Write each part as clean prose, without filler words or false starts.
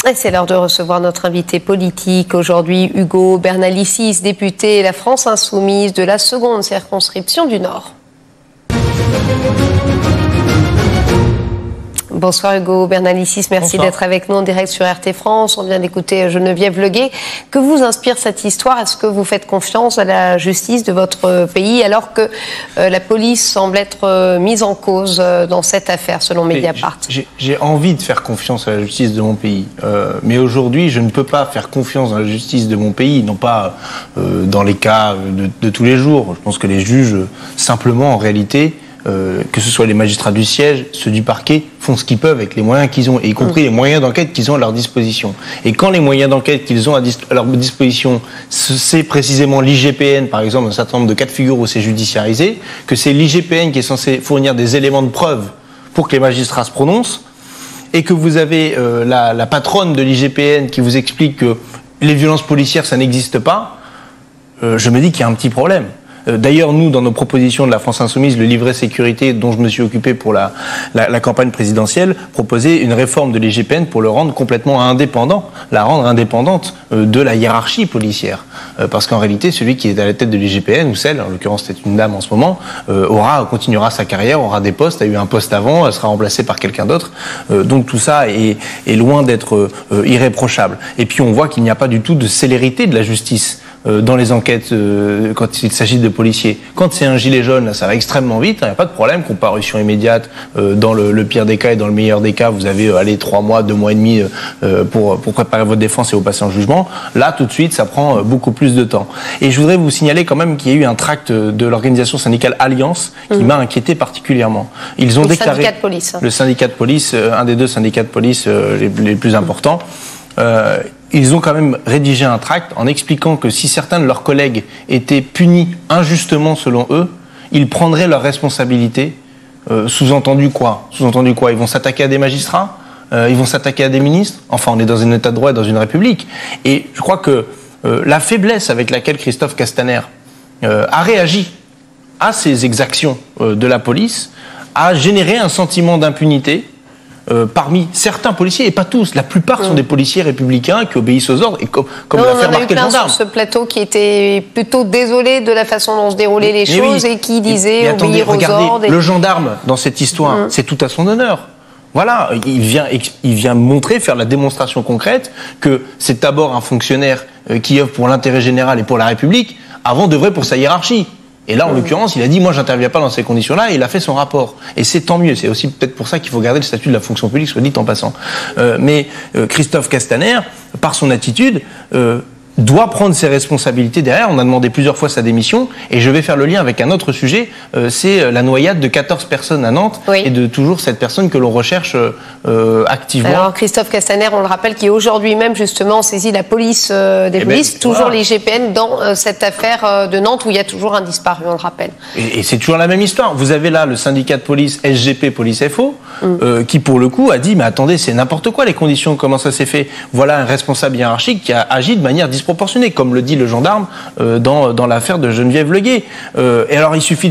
Et c'est l'heure de recevoir notre invité politique aujourd'hui, Ugo Bernalicis, député La France Insoumise de la 2e circonscription du Nord. Bonsoir Ugo Bernalicis, merci d'être avec nous en direct sur RT France. On vient d'écouter Geneviève Leguet. Que vous inspire cette histoire? Est-ce que vous faites confiance à la justice de votre pays alors que la police semble être mise en cause dans cette affaire selon Mediapart? J'ai envie de faire confiance à la justice de mon pays. Mais aujourd'hui, je ne peux pas faire confiance à la justice de mon pays, non pas dans les cas de tous les jours. Je pense que les juges, simplement, en réalité, que ce soit les magistrats du siège, ceux du parquet, font ce qu'ils peuvent avec les moyens qu'ils ont, et y compris les moyens d'enquête qu'ils ont à leur disposition. Et quand les moyens d'enquête qu'ils ont à leur disposition, c'est précisément l'IGPN, par exemple, un certain nombre de cas de figure où c'est judiciarisé, que c'est l'IGPN qui est censé fournir des éléments de preuve pour que les magistrats se prononcent, et que vous avez la patronne de l'IGPN qui vous explique que les violences policières, ça n'existe pas, je me dis qu'il y a un petit problème. D'ailleurs, nous, dans nos propositions de la France Insoumise, le livret sécurité dont je me suis occupé pour la campagne présidentielle, proposait une réforme de l'IGPN pour le rendre complètement indépendant, la rendre indépendante de la hiérarchie policière. Parce qu'en réalité, celui qui est à la tête de l'IGPN, ou celle, en l'occurrence c'est une dame en ce moment, continuera sa carrière, aura des postes, a eu un poste avant, elle sera remplacée par quelqu'un d'autre. Donc tout ça est loin d'être irréprochable. Et puis on voit qu'il n'y a pas du tout de célérité de la justice dans les enquêtes quand il s'agit de policiers. Quand c'est un gilet jaune, là, ça va extrêmement vite, il n'y a pas de problème, comparution immédiate, dans le pire des cas et dans le meilleur des cas, vous avez 3 mois, 2 mois et demi pour préparer votre défense et vous passer en jugement. Là, tout de suite, ça prend beaucoup plus de temps. Et je voudrais vous signaler quand même qu'il y a eu un tract de l'organisation syndicale Alliance qui m'a inquiété particulièrement. Ils ont déclaré... syndicat de police. Le syndicat de police, un des 2 syndicats de police les plus importants. Ils ont quand même rédigé un tract en expliquant que si certains de leurs collègues étaient punis injustement selon eux, ils prendraient leurs responsabilités. Sous-entendu quoi? Sous-entendu quoi? Ils vont s'attaquer à des magistrats? Ils vont s'attaquer à des ministres? Enfin, on est dans un état de droit et dans une république. Et je crois que la faiblesse avec laquelle Christophe Castaner a réagi à ces exactions de la police a généré un sentiment d'impunité parmi certains policiers, et pas tous, la plupart sont des policiers républicains qui obéissent aux ordres, et comme l'a fait remarquer le gendarme. Sur ce plateau qui était plutôt désolé de la façon dont se déroulaient les choses et qui disait obéir aux ordres. Le gendarme, dans cette histoire, c'est tout à son honneur. Voilà, il vient montrer, faire la démonstration concrète que c'est d'abord un fonctionnaire qui œuvre pour l'intérêt général et pour la République, avant d'œuvrer pour sa hiérarchie. Et là, en l'occurrence, il a dit, moi, j'interviens pas dans ces conditions-là, et il a fait son rapport. Et c'est tant mieux. C'est aussi peut-être pour ça qu'il faut garder le statut de la fonction publique, soit dit en passant. Mais Christophe Castaner, par son attitude, doit prendre ses responsabilités derrière. On a demandé plusieurs fois sa démission, et je vais faire le lien avec un autre sujet, c'est la noyade de 14 personnes à Nantes, et de toujours cette personne que l'on recherche activement. Alors Christophe Castaner, on le rappelle, qui aujourd'hui même justement saisit la police des polices, toujours l'IGPN dans cette affaire de Nantes où il y a toujours un disparu, on le rappelle. Et c'est toujours la même histoire. Vous avez là le syndicat de police SGP Police FO, qui pour le coup a dit, mais attendez, c'est n'importe quoi les conditions, comment ça s'est fait? Voilà un responsable hiérarchique qui a agi de manière disproportionnée, comme le dit le gendarme dans l'affaire de Geneviève Leguet. Et alors il suffit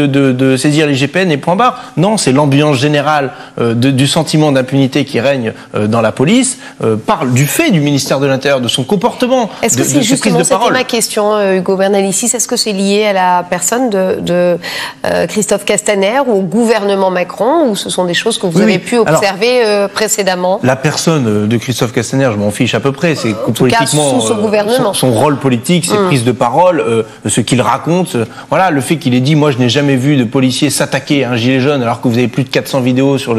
de saisir l'IGPN et point barre. Non, c'est l'ambiance générale du sentiment d'impunité qui règne dans la police, parle du fait du ministère de l'Intérieur, de son comportement, est-ce que c'est justement, c'était ma question, Ugo Bernalicis, est-ce que c'est lié à la personne de Christophe Castaner ou au gouvernement Macron, ou ce sont des choses que vous avez pu observer précédemment? La personne de Christophe Castaner, je m'en fiche à peu près, c'est politiquement... Sous ce gouvernement. Son rôle politique, ses prises de parole, ce qu'il raconte, voilà, le fait qu'il ait dit, moi je n'ai jamais vu de policier s'attaquer à un gilet jaune, alors que vous avez plus de 400 vidéos sur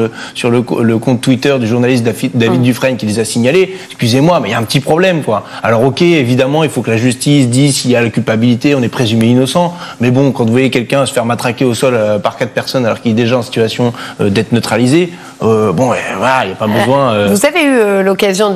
le compte Twitter du journaliste David Dufresne qui les a signalés. Excusez-moi, mais il y a un petit problème, quoi. Alors ok, évidemment, il faut que la justice dise s'il y a la culpabilité, on est présumé innocent, mais bon, quand vous voyez quelqu'un se faire matraquer au sol par 4 personnes alors qu'il est déjà en situation d'être neutralisé, voilà, il n'y a pas besoin... Vous avez eu l'occasion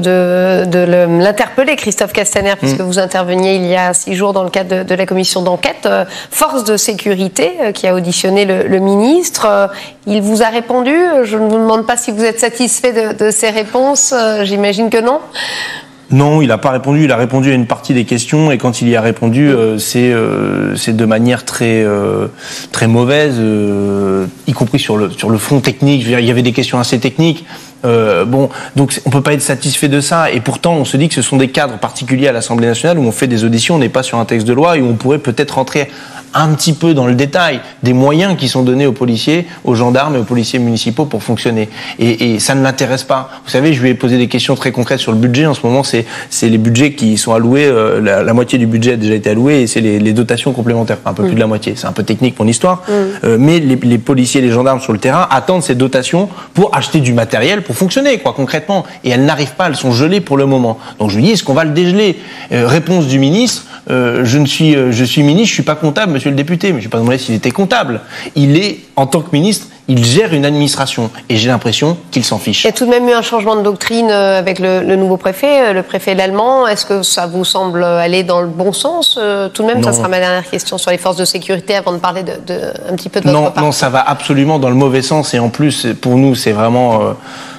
de l'interpeller, Christophe Castaner, puisque vous interveniez il y a 6 jours dans le cadre de la commission d'enquête, force de sécurité, qui a auditionné le ministre. Il vous a répondu. Je ne vous demande pas si vous êtes satisfait de ses réponses. J'imagine que non. Non, il n'a pas répondu. Il a répondu à une partie des questions, et quand il y a répondu, c'est de manière très mauvaise, y compris sur le fond technique. Je veux dire, il y avait des questions assez techniques. Bon, donc on peut pas être satisfait de ça. Et pourtant, on se dit que ce sont des cadres particuliers à l'Assemblée nationale où on fait des auditions, on n'est pas sur un texte de loi et où on pourrait peut-être rentrer un petit peu dans le détail des moyens qui sont donnés aux policiers, aux gendarmes et aux policiers municipaux pour fonctionner. Et ça ne l'intéresse pas. Vous savez, je lui ai posé des questions très concrètes sur le budget. En ce moment, c'est les budgets qui sont alloués, la moitié du budget a déjà été alloué et c'est les dotations complémentaires, un peu plus de la moitié. C'est un peu technique mon histoire, mais les policiers et les gendarmes sur le terrain attendent ces dotations pour acheter du matériel pour fonctionner, quoi, concrètement. Et elles n'arrivent pas, elles sont gelées pour le moment. Donc je lui dis, est-ce qu'on va le dégeler? Réponse du ministre, je suis ministre, je suis pas comptable, monsieur le député, mais je n'ai pas demandé s'il était comptable. Il est, en tant que ministre, il gère une administration et j'ai l'impression qu'il s'en fiche. Il y a tout de même eu un changement de doctrine avec le nouveau préfet, le préfet Lallement. Est-ce que ça vous semble aller dans le bon sens? Tout de même, ça sera ma dernière question sur les forces de sécurité avant de parler un petit peu de votre parcours. Non, ça va absolument dans le mauvais sens et en plus, pour nous, c'est vraiment...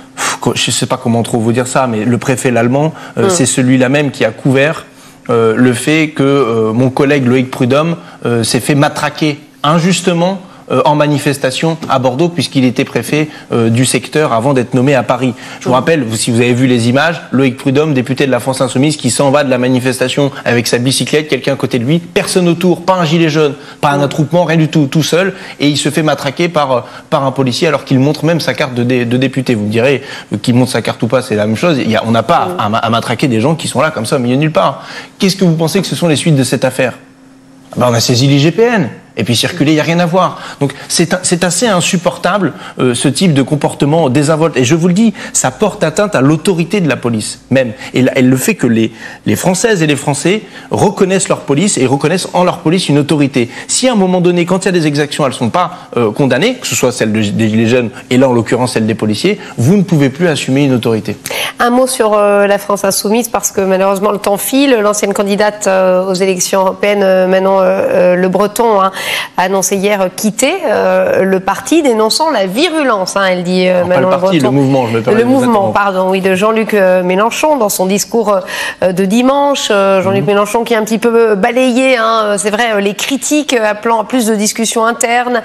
je ne sais pas comment trop vous dire ça, mais le préfet Lallement, c'est celui-là même qui a couvert le fait que mon collègue Loïc Prudhomme s'est fait matraquer injustement en manifestation à Bordeaux puisqu'il était préfet du secteur avant d'être nommé à Paris. Je vous rappelle, si vous avez vu les images, Loïc Prudhomme, député de la France Insoumise, qui s'en va de la manifestation avec sa bicyclette, quelqu'un à côté de lui, personne autour, pas un gilet jaune, pas un attroupement, rien du tout, tout seul, et il se fait matraquer par un policier alors qu'il montre même sa carte de député. Vous me direz qu'il montre sa carte ou pas, c'est la même chose. On n'a pas à matraquer des gens qui sont là comme ça au milieu de nulle part. Qu'est-ce que vous pensez que ce sont les suites de cette affaire? On a saisi l'IGPN. Et puis circuler, il n'y a rien à voir. Donc c'est assez insupportable ce type de comportement désinvolte. Et je vous le dis, ça porte atteinte à l'autorité de la police même. Et le fait que les Françaises et les Français reconnaissent leur police et reconnaissent en leur police une autorité. Si à un moment donné, quand il y a des exactions, elles ne sont pas condamnées, que ce soit celle des gilets jaunes et là en l'occurrence celle des policiers, vous ne pouvez plus assumer une autorité. Un mot sur la France Insoumise parce que malheureusement le temps file. L'ancienne candidate aux élections européennes, Manon Le Breton, a annoncé hier quitter le parti, dénonçant la virulence. Elle dit Manon Le Breton. Le mouvement, je me permets. Le mouvement, pardon, oui, de Jean-Luc Mélenchon dans son discours de dimanche. Jean-Luc Mélenchon qui a un petit peu balayé, c'est vrai, les critiques appelant à plus de discussions internes.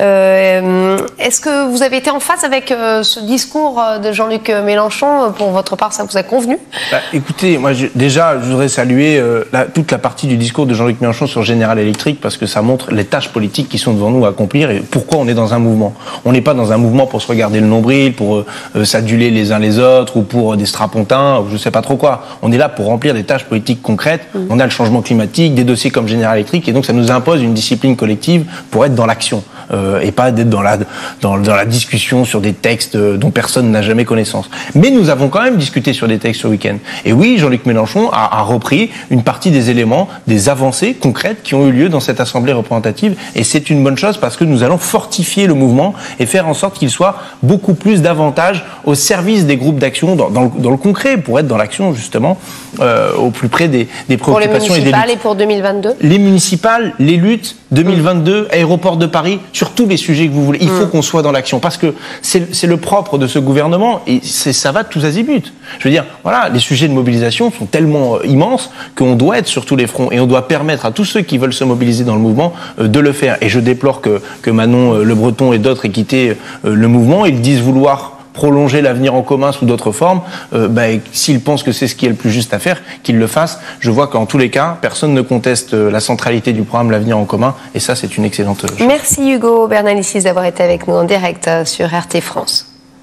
Est-ce que vous avez été en phase avec ce discours de Jean-Luc Mélenchon? Pour votre part, ça vous a convenu? Écoutez, moi je voudrais saluer toute la partie du discours de Jean-Luc Mélenchon sur General Electric parce que ça montre les tâches politiques qui sont devant nous à accomplir et pourquoi on est dans un mouvement. On n'est pas dans un mouvement pour se regarder le nombril, pour s'aduler les uns les autres ou pour des strapontins ou je sais pas trop quoi. On est là pour remplir des tâches politiques concrètes. On a le changement climatique, des dossiers comme General Electric et donc ça nous impose une discipline collective pour être dans l'action et pas d'être dans la discussion sur des textes dont personne n'a jamais connaissance. Mais nous avons quand même discuté sur des textes ce week-end. Et oui, Jean-Luc Mélenchon a repris une partie des éléments, des avancées concrètes qui ont eu lieu dans cette Assemblée représentative. Et c'est une bonne chose parce que nous allons fortifier le mouvement et faire en sorte qu'il soit beaucoup plus davantage au service des groupes d'action, dans le concret, pour être dans l'action justement, au plus près des préoccupations et des luttes. Pour les municipales et pour 2022 ? Les municipales, les luttes, 2022, aéroport de Paris, sur tous les sujets que vous voulez. Il faut qu'on soit dans l'action parce que c'est le propre de ce gouvernement et ça va de tous azimuts. Je veux dire, voilà, les sujets de mobilisation sont tellement immenses qu'on doit être sur tous les fronts et on doit permettre à tous ceux qui veulent se mobiliser dans le mouvement de le faire. Et je déplore que Manon Le Breton et d'autres aient quitté le mouvement. Ils disent vouloir prolonger l'avenir en commun sous d'autres formes, s'ils pensent que c'est ce qui est le plus juste à faire, qu'ils le fassent. Je vois qu'en tous les cas, personne ne conteste la centralité du programme L'Avenir en commun, et ça, c'est une excellente chose. Merci Hugo Bernalicis d'avoir été avec nous en direct sur RT France.